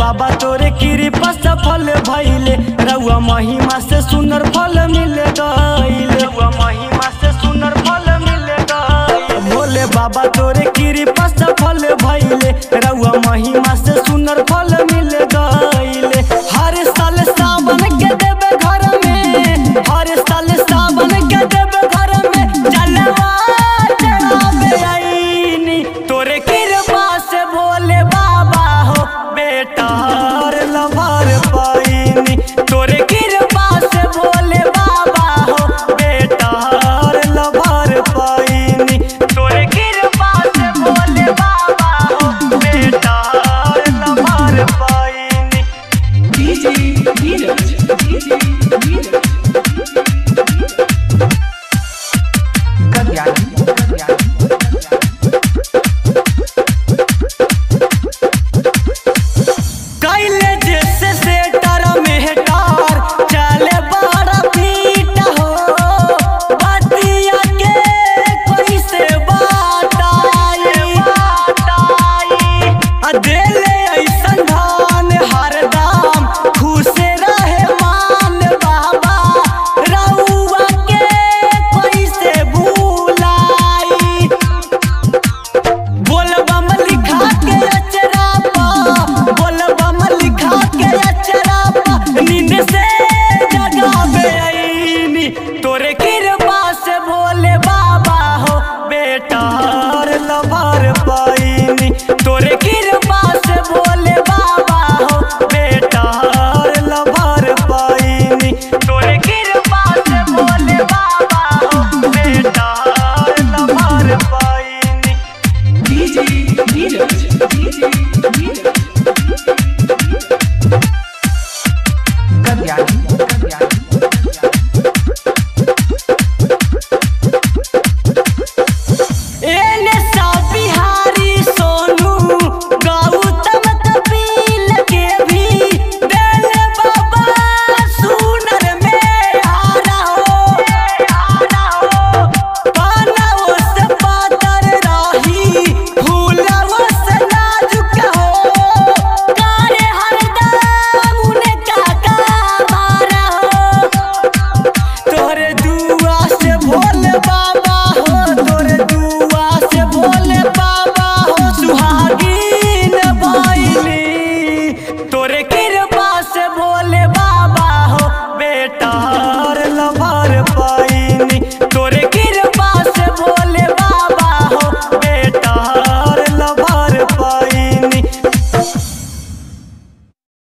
बाबा तोरे कृपा सफल भइले रउआ महिमा से सुनर फल मिल गइल रउआ महिमा से सुनर फल मिल गइल भोले बाबा तोरे कृपा सफल भइले रउआ महिमा से सुनर फल मिल गइल हर साल सावन के देवे घर में हर साल सावन के देवे घर में जलवा चढ़ावे आईनी तोरे कृपा से भोले बाबा हो बेटा हर लभर पाईनी तोरे कृपा से भोले बाबा हो बेटा हर लभर पाईनी तोरे कृपा से भोले बाबा हो बेटा हर लभर पाईनी।